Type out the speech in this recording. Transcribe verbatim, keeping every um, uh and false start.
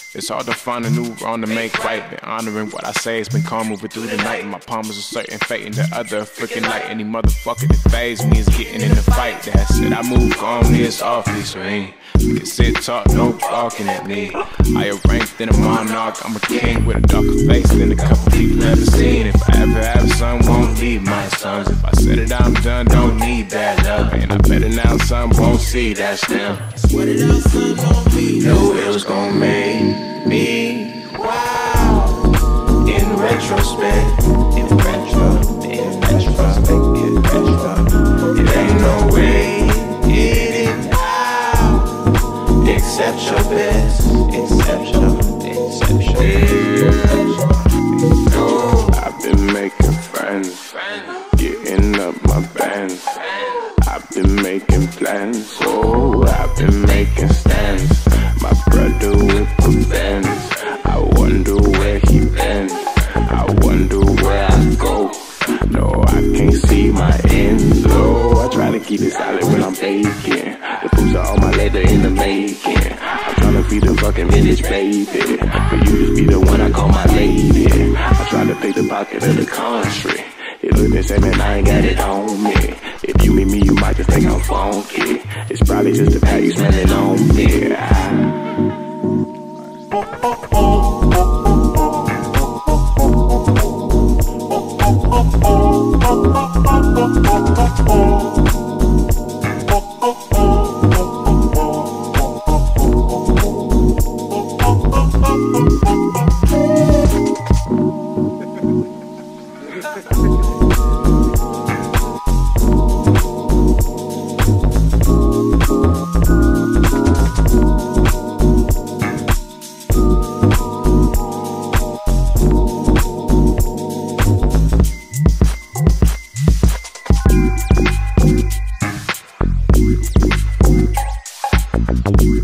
It's hard to find a new wrong to make right. Been honoring what I say, it's been calm moving through the night. And my palms are certain fate in the other freaking light. Any motherfucker that phase me is getting in the fight. That's it, I move calmly, it's awfully serene. You can sit, talk, no barking at me. Higher ranked than a monarch, I'm a king with a darker face than a couple people ever seen. If I ever have a son, won't leave my sons. If I said it, I'm done, don't need that love. And I better now, son, won't see that still. Sweat it out, son, don't be that. Knew it was gonna make me wow. In retrospect, in retro, in retrospect, in retro. It ain't no way getting out. Accept your best, accept your, accept your. Oh, I've been making friends, getting up my bands. I've been making plans, oh, I've been making stands. My brother with the Benz, I wonder where he been. I wonder where I go. No, I can't see my end. Oh, I try to keep it solid when I'm baking. The foods are on my leather in the making. I'm trying to feed the fucking village baby, but you just be the one I call my lady. I try to pick the pocket of the country. It look the same and I ain't got it on me. If you meet me, you might just think I'm funky. It's probably just the fact you smelling on me. We'll be right back.